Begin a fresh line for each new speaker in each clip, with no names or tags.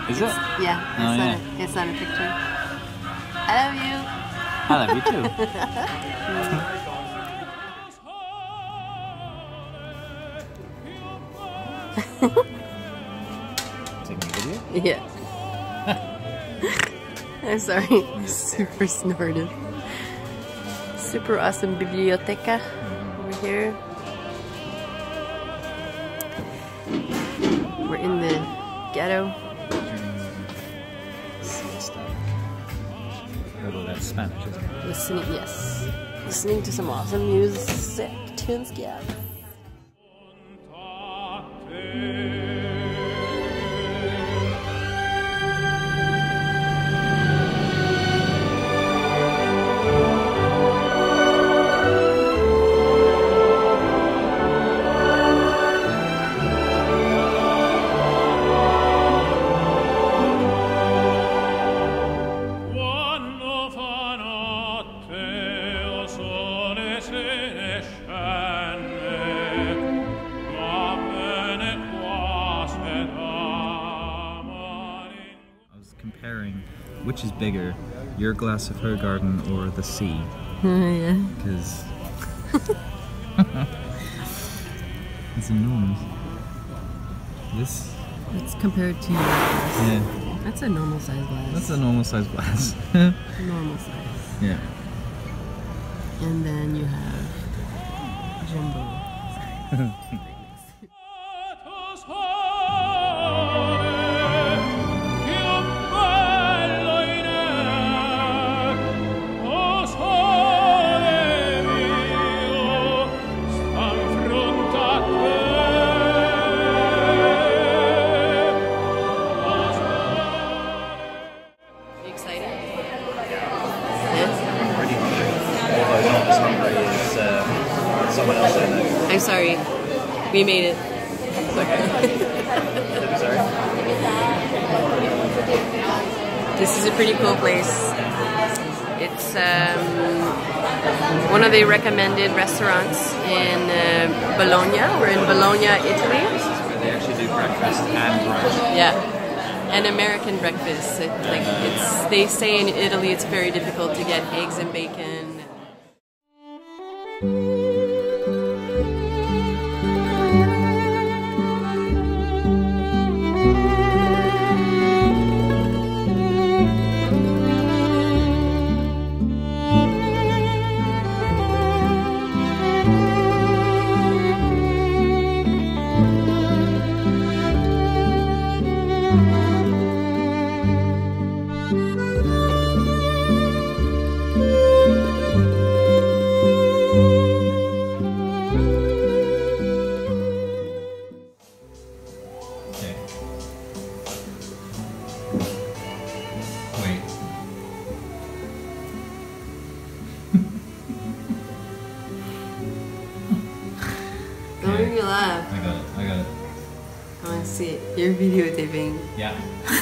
Is it?
Yeah,
Oh, yeah.
It's on a picture. I love you.
I love you too. Taking a video?
Yeah. I'm sorry. Super snorted. Super awesome biblioteca over here. We're in the ghetto.
Although that's Spanish, isn't it?
Listening to some awesome music. Tunes, yeah.
Which is bigger, your glass of her garden or the sea?
Yeah.
Because it's enormous. This?
It's compared to your glass.
Yeah.
That's a normal size glass.
That's a normal size glass.
Normal size.
Yeah.
And then you have jumbo. I'm sorry, we made it.
Sorry.
This is a pretty cool place. It's one of the recommended restaurants in Bologna. We're in Bologna, Italy.
This is where they actually do breakfast and brunch.
Yeah, and American breakfast. They say in Italy it's very difficult to get eggs and bacon. Don't make me laugh.
I got it.
I want to see it. You're videotaping.
Yeah.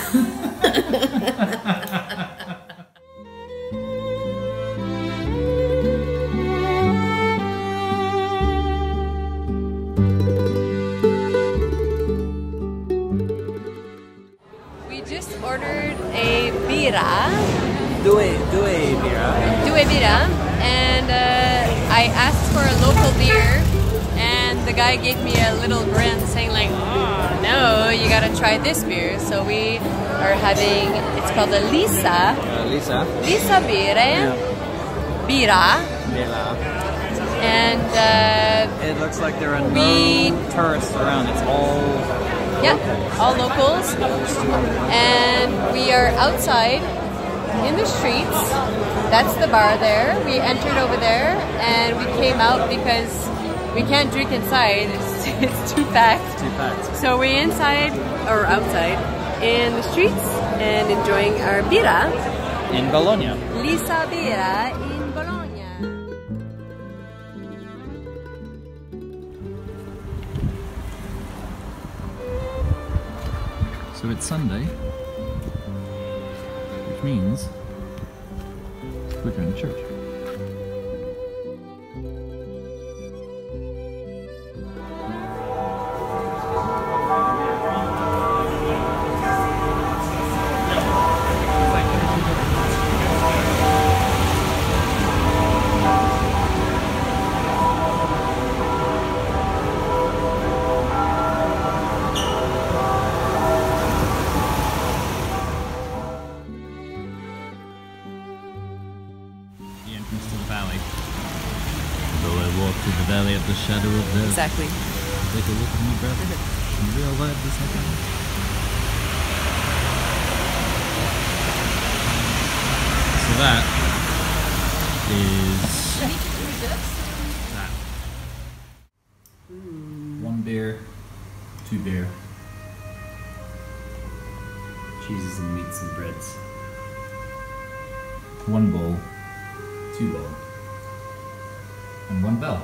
We just ordered a birra.
Due birra.
Due birra. And I asked for a local beer. And the guy gave me a little grin saying like, oh no, you gotta try this beer. So we are having, it's called a Lisa. Lisa beer.
Yeah.
Birra. And
it looks like there are no tourists around. It's all
all locals. And we are outside in the streets. That's the bar there. We entered over there and we came out because we can't drink inside. It's too packed.
It's too packed.
So we're inside or outside in the streets and enjoying our birra.
In Bologna.
Lisa birra in Bologna.
So it's Sunday, which means we're going to church. get the shadow of death.
Exactly.
Take a look at me, brother. In real life, this happened. So that is that. 1 beer, 2 beer. Cheeses and meats and breads. 1 bowl, 2 bowl, and 1 bell.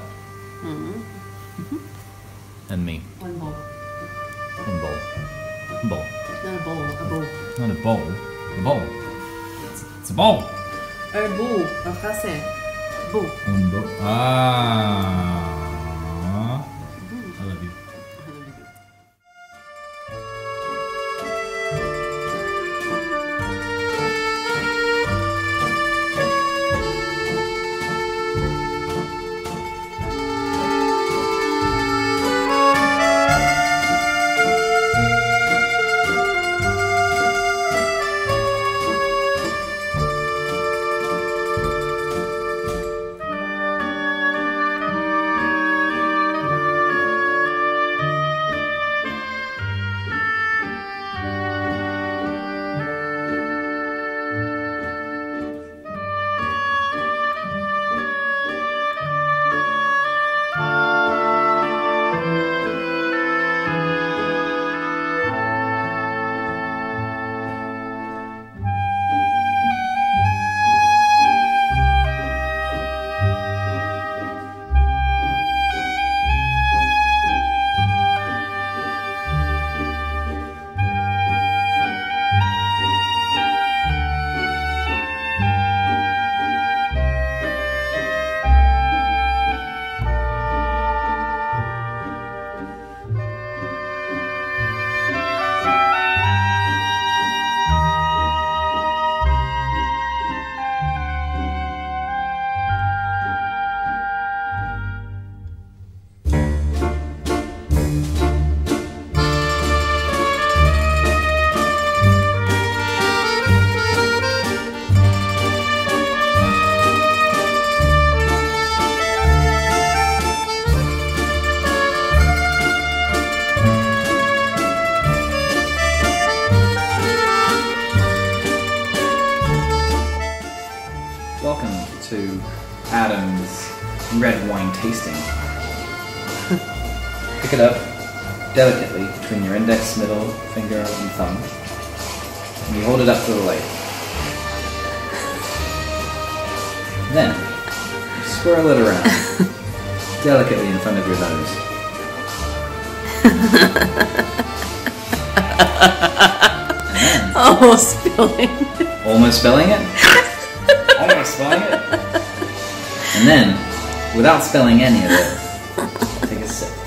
And me.
1 bowl.
1 bowl. 1 bowl.
Not a bowl, a bowl.
Not a bowl. A bowl. It's a bowl.
Un bowl, en français. Bowl.
Un bowl. Ah. I love you. Welcome to Adam's red wine tasting. Pick it up delicately between your index, middle finger, and thumb, and you hold it up to the light. Then, you swirl it around delicately in front of your nose.
Almost spilling.
Almost spilling it? Almost spilling it? And then, without spilling any of it, take a sip.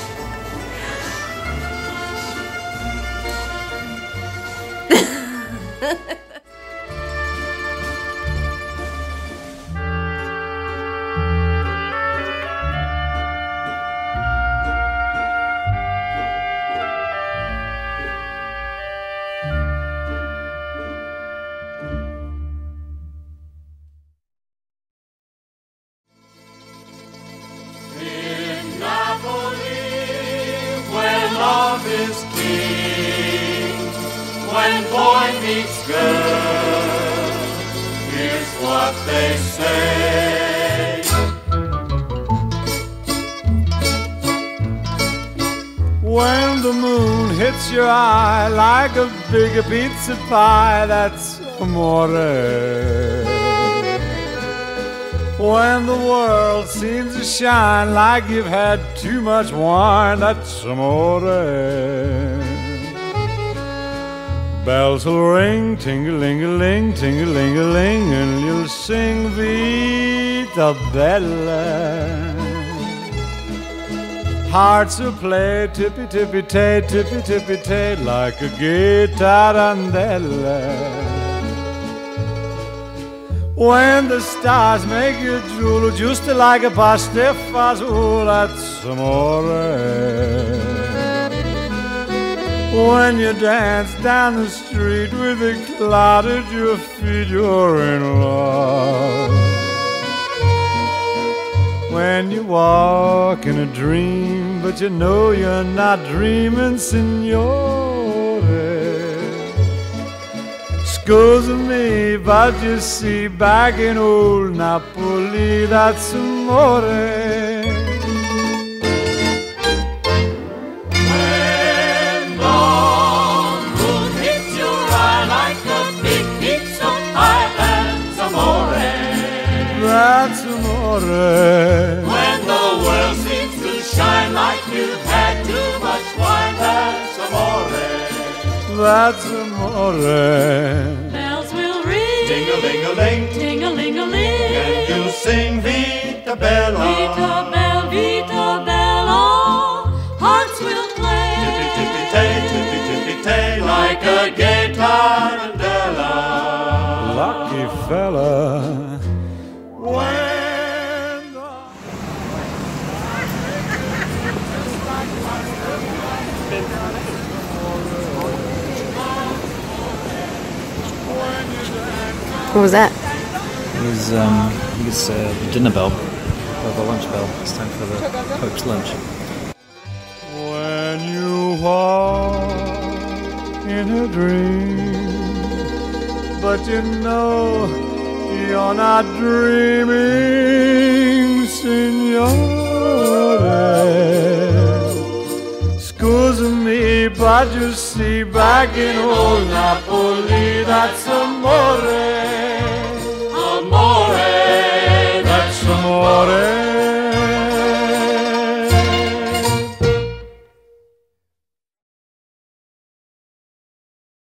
Love is king. When boy meets girl, here's what they say. When the moon hits your eye like a big pizza pie, that's amore. When the world seems to shine like you've had too much wine, that's amore. Bells will ring, ting-a-ling-a-ling, ting-a-ling-a-ling, and you'll sing Vita Bella. Hearts will play tippy-tippy-tay, tippy-tippy-tay, like a gay tarantella. When the stars make you drool, just like a pasta fazool, that's amore. When you dance down the street with a cloud at your feet, you're in love. when you walk in a dream, but you know you're not dreaming, signore. Scusa me, but you see, back in old Napoli, that's amore. That's amore.
When the world seems to shine like you've had too much wine, that's amore.
That's amore.
Bells will ring,
Ting-a-ling-a-ling,
ting-a-ling-a-ling,
and you'll sing Vita Bella.
Vita Bella, hearts will play.
Tippy-tippy-tay, tippy-tippy-tay, like a gay tarantella.
Lucky fella.
What was that?
It was, I think it's the dinner bell, or the lunch bell. It's time for the Pope's lunch.
When you walk in a dream, but you know you're not dreaming, signore. Scusa me, but you see, back in old Napoli, that's amore.